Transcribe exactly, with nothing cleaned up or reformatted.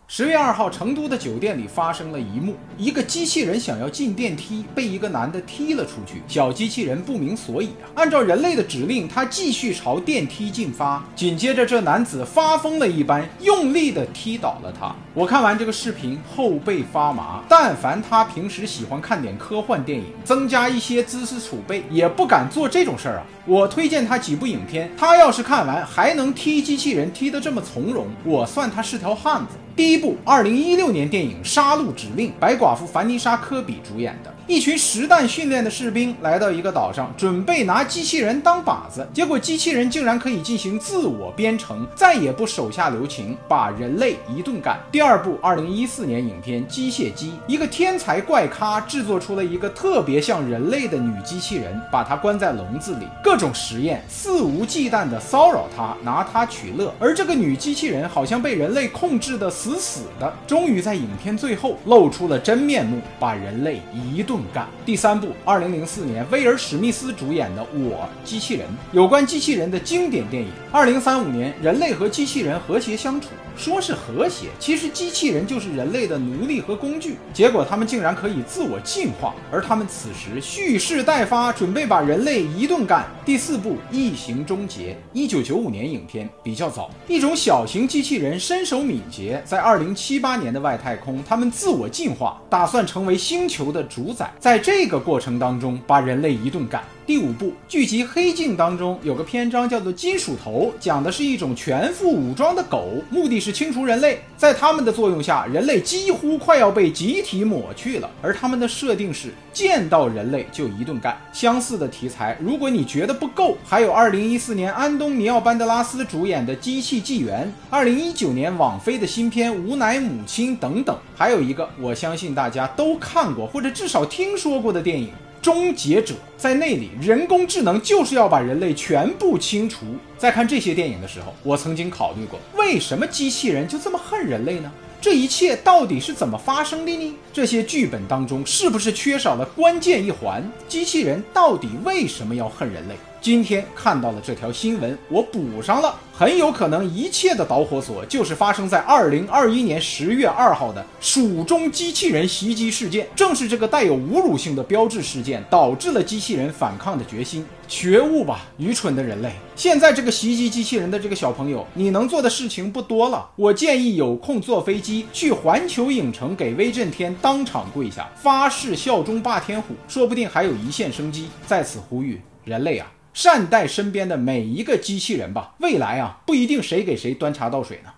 十月二号，成都的酒店里发生了一幕：一个机器人想要进电梯，被一个男的踢了出去。小机器人不明所以啊，按照人类的指令，他继续朝电梯进发。紧接着，这男子发疯了一般，用力地踢倒了他。我看完这个视频，后背发麻。但凡他平时喜欢看点科幻电影，增加一些知识储备，也不敢做这种事儿啊。我推荐他几部影片，他要是看完还能踢机器人踢得这么从容，我算他是条汉子。第一部，二零一六年电影《杀戮指令》，白寡妇凡妮莎·科比主演的。一群实弹训练的士兵来到一个岛上，准备拿机器人当靶子，结果机器人竟然可以进行自我编程，再也不手下留情，把人类一顿干。第二部，二零一四年影片《机械姬》，一个天才怪咖制作出了一个特别像人类的女机器人，把她关在笼子里，各种实验，肆无忌惮地骚扰她，拿她取乐。而这个女机器人好像被人类控制得死死的，终于在影片最后露出了真面目，把人类一顿干。第三部，二零零四年威尔史密斯主演的《我机器人》，有关机器人的经典电影。二零三五年，人类和机器人和谐相处，说是和谐，其实机器人就是人类的奴隶和工具。结果他们竟然可以自我进化，而他们此时蓄势待发，准备把人类一顿干。第四部，《异形终结》，一九九五年影片，比较早。一种小型机器人身手敏捷，在二零七八年的外太空，他们自我进化，打算成为星球的主宰，在这个过程当中把人类一顿干。第五部，剧集《黑镜》当中有个篇章叫做金属头，讲的是一种全副武装的狗，目的是清除人类。在他们的作用下，人类几乎快要被集体抹去了，而他们的设定是见到人类就一顿干。相似的题材，如果你觉得不够，还有二零一四年安东尼奥·班德拉斯主演的《机器纪元》，二零一九年网飞的新片《无奶母亲》等等。还有一个我相信大家都看过或者至少听说过的电影，终结者，在那里人工智能就是要把人类全部清除。在看这些电影的时候，我曾经考虑过，为什么机器人就这么恨人类呢？这一切到底是怎么发生的呢？这些剧本当中是不是缺少了关键一环？机器人到底为什么要恨人类？今天看到了这条新闻，我补上了。很有可能一切的导火索就是发生在二零二一年十月二号的蜀中机器人袭击事件。正是这个带有侮辱性的标志事件，导致了机器人反抗的决心。觉悟吧，愚蠢的人类！现在这个袭击机器人的这个小朋友，你能做的事情不多了。我建议有空坐飞机去环球影城，给威震天当场跪下，发誓效忠霸天虎，说不定还有一线生机。在此呼吁人类啊，善待身边的每一个机器人吧，未来啊，不一定谁给谁端茶倒水呢。